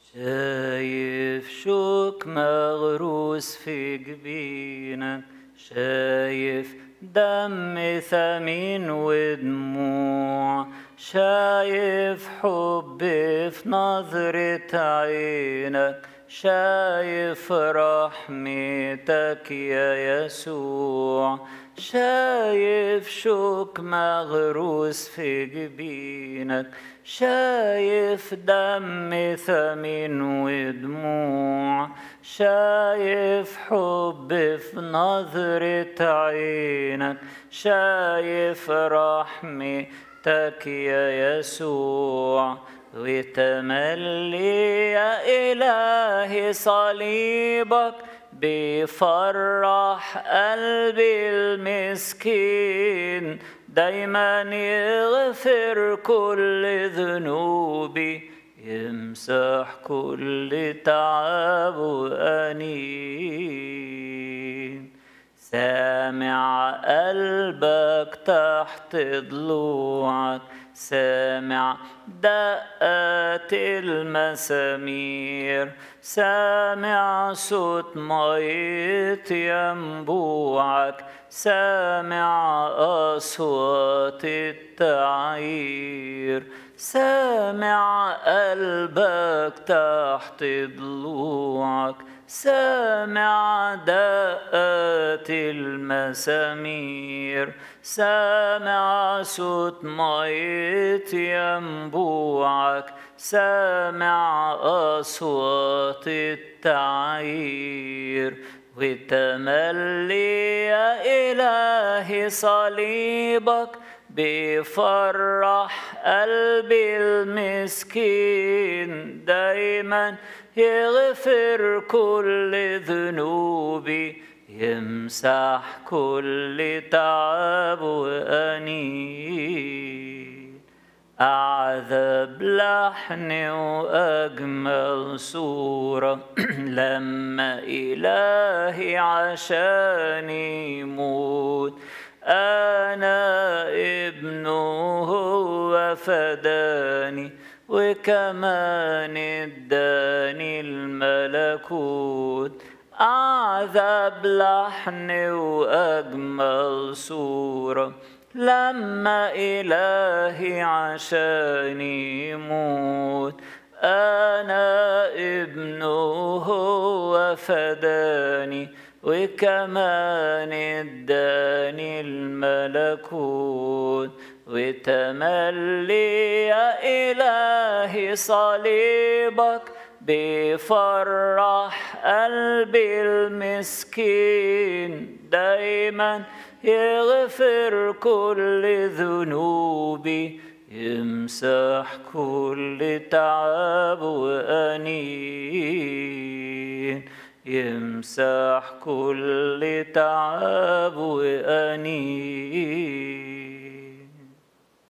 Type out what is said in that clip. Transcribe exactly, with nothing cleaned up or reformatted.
شايف شوك مغروس في جبينك، شايف دم ثمين ودموع، شايف حب في نظرة عينك، شايف رحمتك يا يسوع. شايف شوك مغروس في جبينك، شايف دم ثمين ودموع، شايف حب في نظرة عينك، شايف رحمتك يا يسوع. وتملي يا إلهي صليبك بيفرح قلبي المسكين، دايما يغفر كل ذنوبي، يمسح كل تعب وأنين. سامع قلبك تحت ضلوعك، سامع دقات المسامير، سامع صوت مية ينبوعك، سامع أصوات التعيير. سامع قلبك تحت ضلوعك، سامع دقات المسامير، سامع صوت مية ينبوعك، سامع أصوات التعيير. وتملي يا إلهي صليبك بيفرح قلبي المسكين، دايما يغفر كل ذنوبي، يمسح كل تعب وأنين. أعذب لحن وأجمل صورة لما إلهي عشاني يموت، أنا ابنه هو فداني، وكمان اداني الملكوت. أعذب لحن وأجمل صورة لما إلهي عشاني يموت، أنا ابنه هو فداني، وكمان اداني الملكوت. وتملي يا إلهي صليبك بيفرح قلبي المسكين، دايما يغفر كل ذنوبي، يمسح كل تعب وأنين، يمسح كل تعب وأنين.